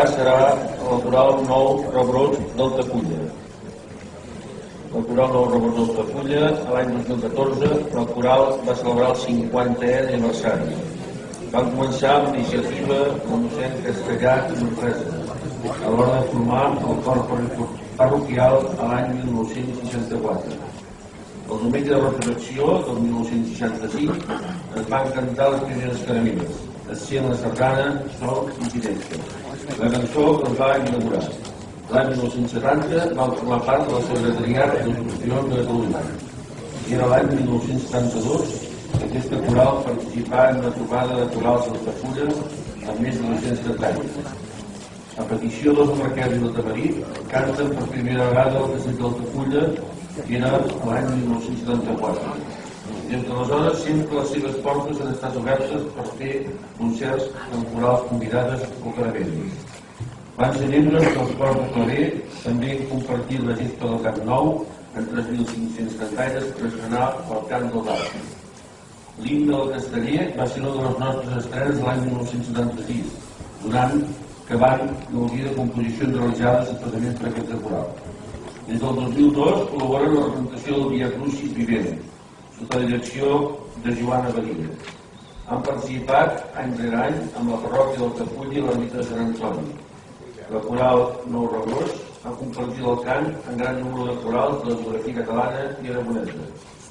serà el coral Nou Rebrot d'Altafulla. El coral Nou Rebrot d'Altafulla, l'any 2014, el coral va celebrar el 50è aniversari. Van començar amb l'iniciativa del mossèn Castellà i Manresa, a l'hora de formar el cor parroquial a l'any 1964. El diumenge de resurrecció del 1965 es van cantar les primeres caramelles, essent la sardana Sol Incidència, la cançó que els va inaugurar. L'any 1970 van formar part de la Secretariat d'Instruccions de Catalunya. I era l'any 1972 que aquesta coral participà en una trobada de corals d'Altafulla amb més de 200 anys. A petició dels marquesos de Tamarit, canten per primera vegada el castell d'Altafulla, que era l'any 1974. Des d'aleshores, sempre les seves portes han estat obertes per fer concerts amb corals convidades o caravells. Van ser membres dels cors de claver, també han compartit la gesta del Camp Nou en 3.500 cantaires per estrenar el Cant dels Alps. L'himne del Casteller va ser una de les nostres estrenes l'any 1976, donant que van gaudir de composicions realitzades especialment per aquest coral. Des del 2002 col·labora en la representació del Via Crucis Vivent, sota la direcció de Joana Badia. Han participat any rere any amb la parròquia d'Altafulla i l'ermita de Sant Antoni. La coral Nou Rebrot ha compartit el cant en gran número de corals de la geografia catalana i aragonesa.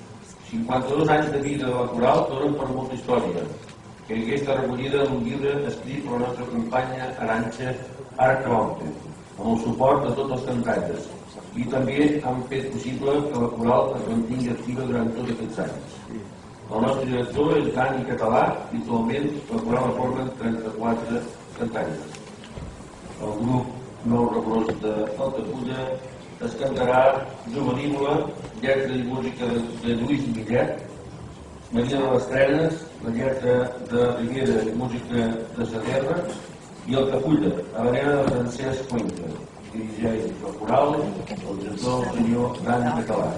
52 anys de vida de la coral donen per molta història, que aquesta recollida en un llibre escrit per la nostra companya Arantxa Arcaute, amb el suport de tots els cantaires, i també han fet possible que la coral es mantingui activa durant tots aquests anys. El nostre director és Dani Català i actualment la coral la formen 34 cantaires. El grup Nou Rebrot d'Altafulla es cantarà Juvenívola, lletra i música de Lluís Millet, Maria de les Trenes, la lletra de Rivera i música de Saterra, i Altafulla, habanera de Francesc Cuenca. Dirigeix el coral el gestor el senyor Dani Català.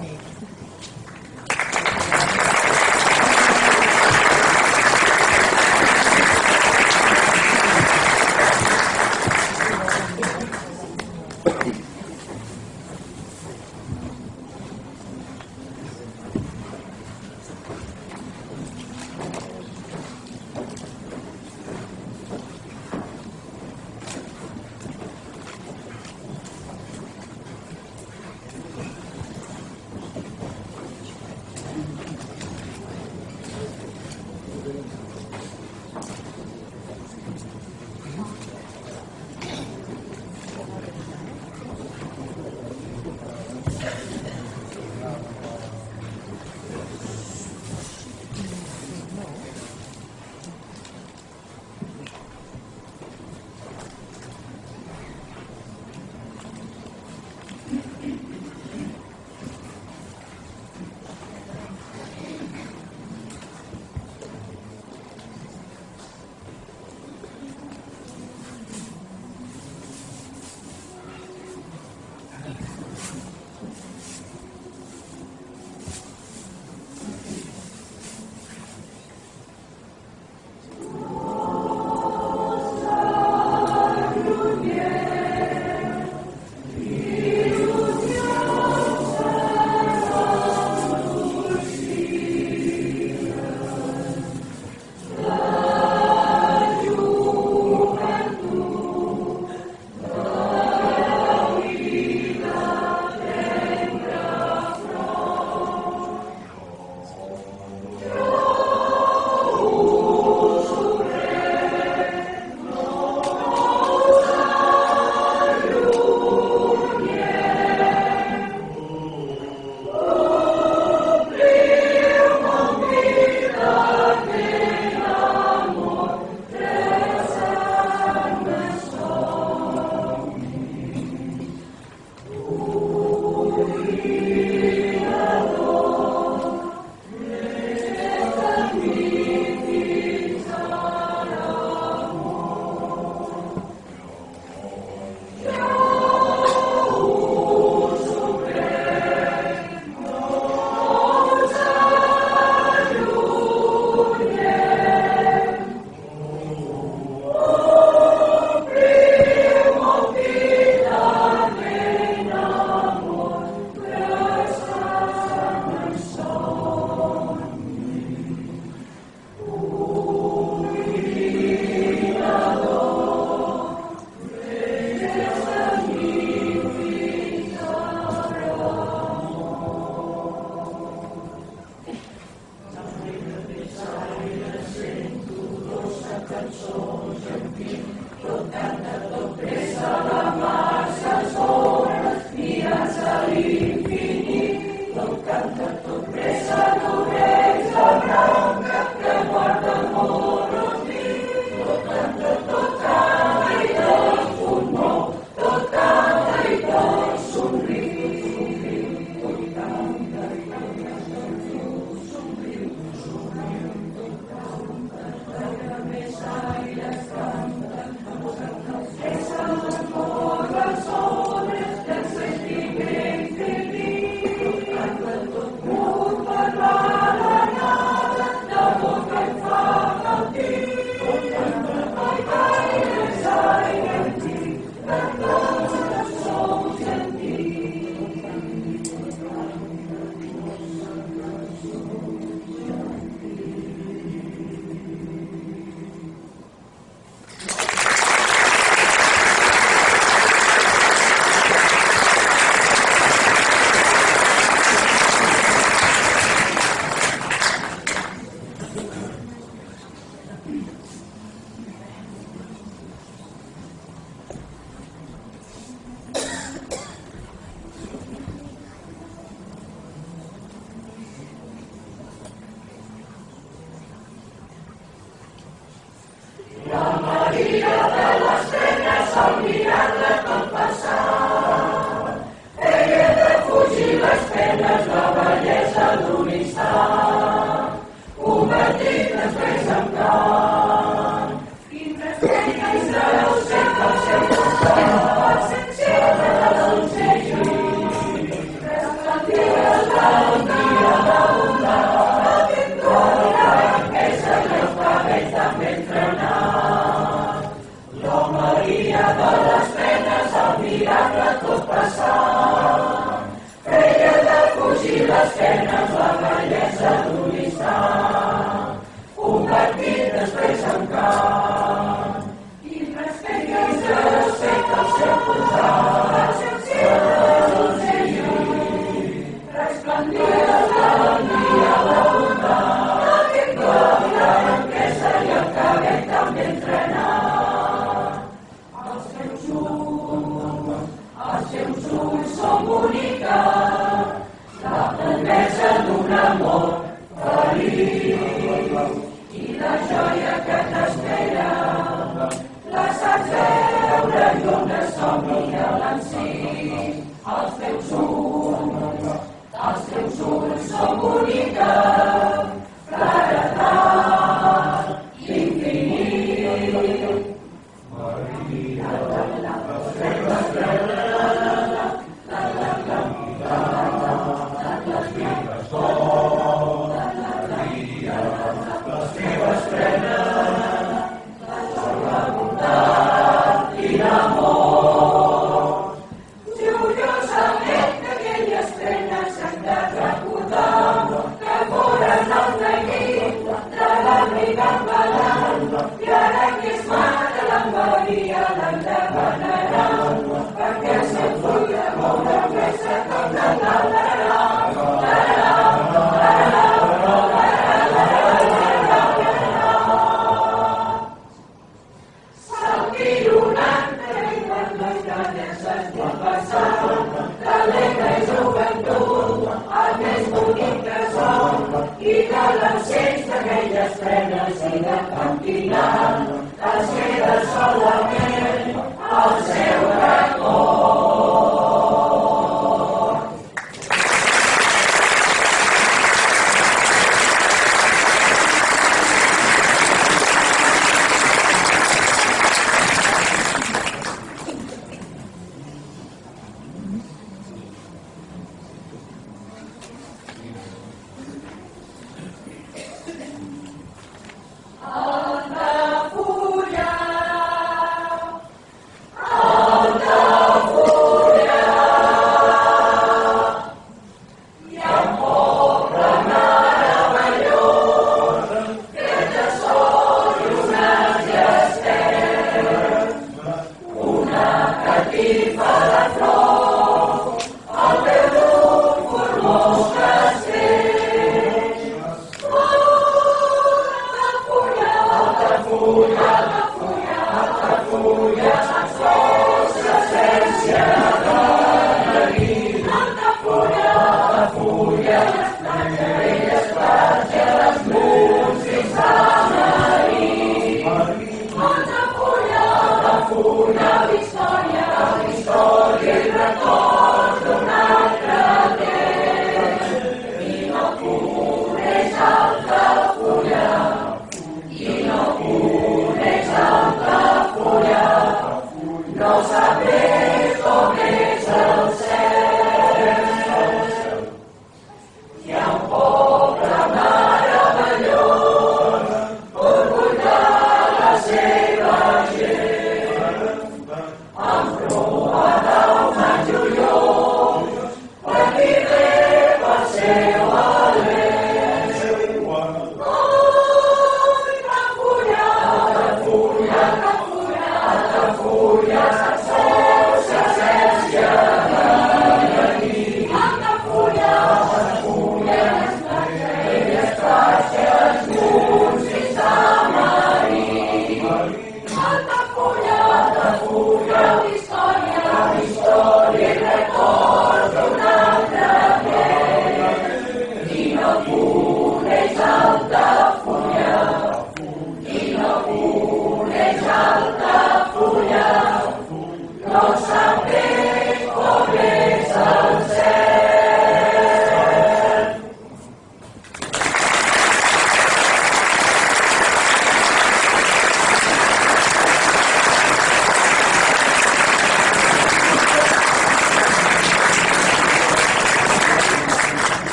Alta Furia,